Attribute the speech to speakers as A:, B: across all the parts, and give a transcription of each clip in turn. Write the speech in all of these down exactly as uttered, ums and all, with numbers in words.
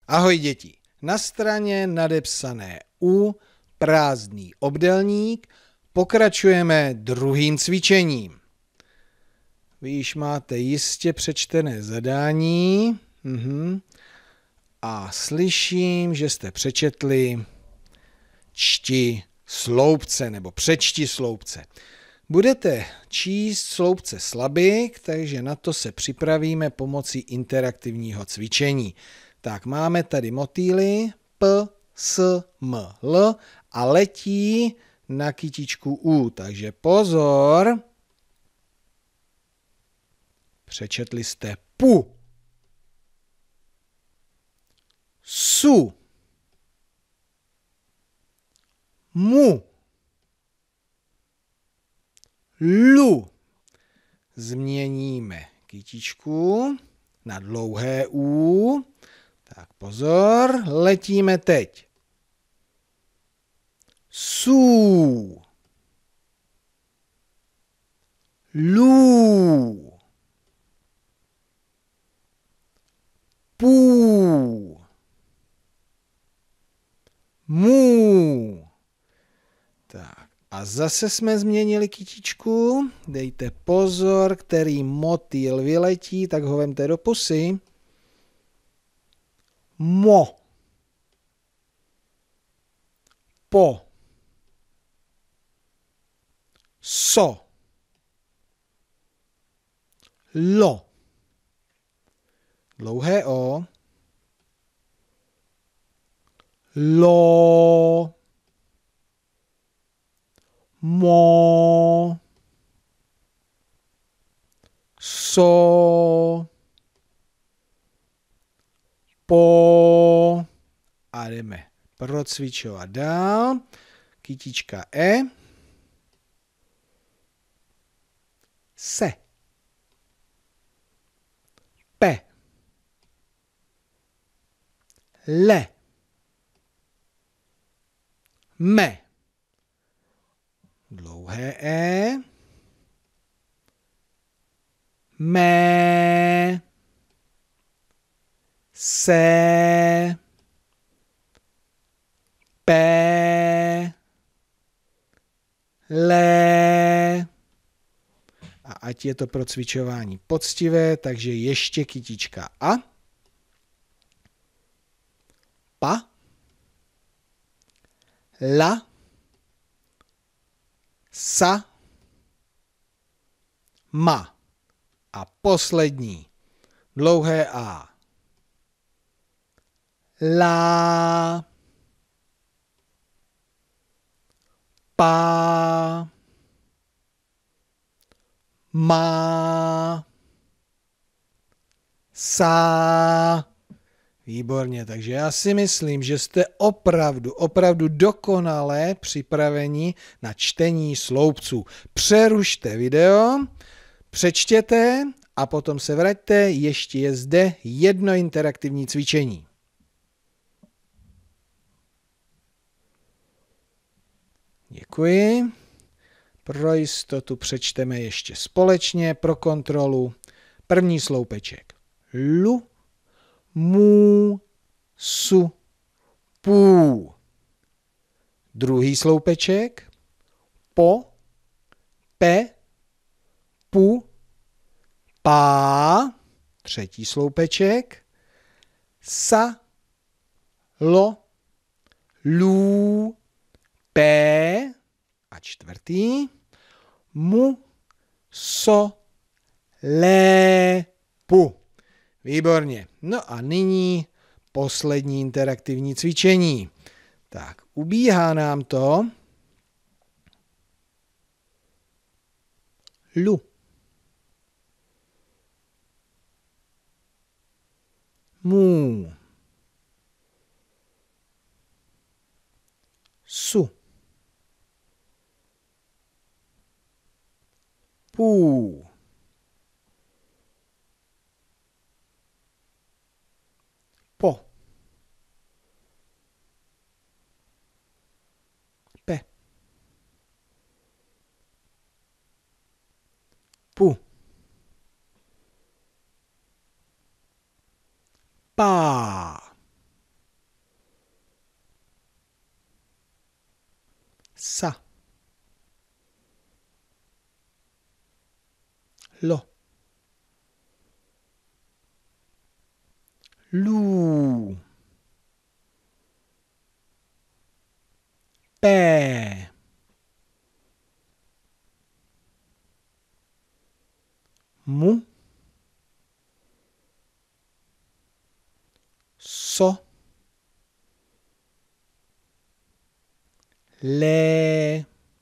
A: Ahoj děti, na straně nadepsané U, prázdný obdélník, pokračujeme druhým cvičením. Vy již máte jistě přečtené zadání uhum. a slyším, že jste přečetli čti sloupce nebo přečti sloupce. Budete číst sloupce slabik, takže na to se připravíme pomocí interaktivního cvičení. Tak máme tady motýly P, S, M, L a letí na kytičku U. Takže pozor. Přečetli jste pu, su, mu, lu. Změníme kytičku na dlouhé U. Tak pozor, letíme teď. Su, lu, pu, mu. Tak a zase jsme změnili kytičku. Dejte pozor, který motýl vyletí, tak ho vemte do pusy. Mo, po, so, lo, dlouhé o, lo, mo, so, po a jdeme procvičovat dál. Kytička E. Se. Pe. Le. Me. Dlouhé E. Mé. Se. P, le. A ať je to pro cvičování poctivé, takže ještě kytička A. Pa. La. Sa. Ma. A poslední. Dlouhé A. La. Pa, ma, sa. Výborně, takže já si myslím, že jste opravdu, opravdu dokonale připraveni na čtení sloupců. Přerušte video, přečtěte a potom se vraťte, ještě je zde jedno interaktivní cvičení. Děkuji. Pro jistotu přečteme ještě společně pro kontrolu. První sloupeček. Lu, mu, su, pu. Druhý sloupeček. Po, pe, pu, pá. Třetí sloupeček. Sa, lo, lu, P a čtvrtý, mu, so, lé, pu. Výborně. No a nyní poslední interaktivní cvičení. Tak, ubíhá nám to. Lu. Mu. Su. Pu. Po. Pe. Pu. Pa. Lo. Lů. Pé. Mu. So. Lé.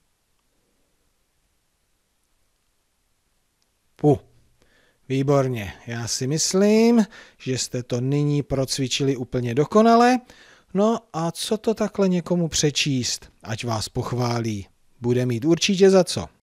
A: Pu. Výborně. Já si myslím, že jste to nyní procvičili úplně dokonale. No a co to takhle někomu přečíst, ať vás pochválí? Bude mít určitě za co.